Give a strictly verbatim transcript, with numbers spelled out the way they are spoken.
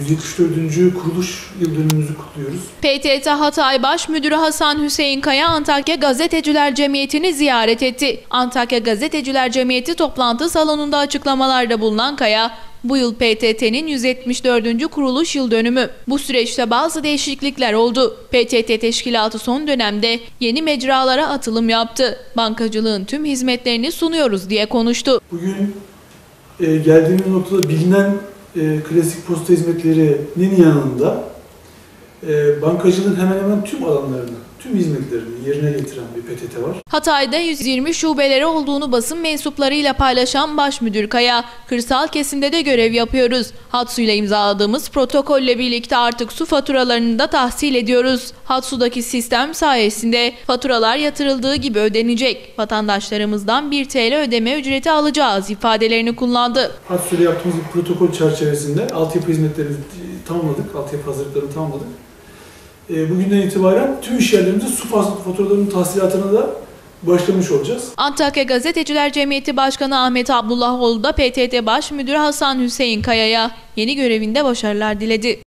yüz yetmiş dördüncü kuruluş yıl dönümümüzü kutluyoruz. P T T Hatay Baş Müdürü Hasan Hüseyin Kaya Antakya Gazeteciler Cemiyeti'ni ziyaret etti. Antakya Gazeteciler Cemiyeti toplantı salonunda açıklamalarda bulunan Kaya, bu yıl P T T'nin yüz yetmiş dördüncü kuruluş yıl dönümü. Bu süreçte bazı değişiklikler oldu. P T T teşkilatı son dönemde yeni mecralara atılım yaptı. Bankacılığın tüm hizmetlerini sunuyoruz diye konuştu. Bugün e, geldiğimiz noktada bilinen e, klasik posta hizmetlerinin yanında e, bankacılığın hemen hemen tüm alanlarını, tüm hizmetlerini yerine getiren bir P T T var. Hatay'da yüz yirmi şubeleri olduğunu basın mensuplarıyla paylaşan Başmüdür Kaya, kırsal kesimde de görev yapıyoruz. Hatsu'yla imzaladığımız protokolle birlikte artık su faturalarını da tahsil ediyoruz. Hatsu'daki sistem sayesinde faturalar yatırıldığı gibi ödenecek. Vatandaşlarımızdan bir TL ödeme ücreti alacağız ifadelerini kullandı. Hatsu'yla yaptığımız bir protokol çerçevesinde altyapı hizmetlerini tamamladık, altyapı hazırlıklarını tamamladık. Bugünden itibaren tüm işyerlerimizde su faturalarının tahsilatına da başlamış olacağız. Antakya Gazeteciler Cemiyeti Başkanı Ahmet Abdullahoğlu da P T T Baş Müdürü Hasan Hüseyin Kaya'ya yeni görevinde başarılar diledi.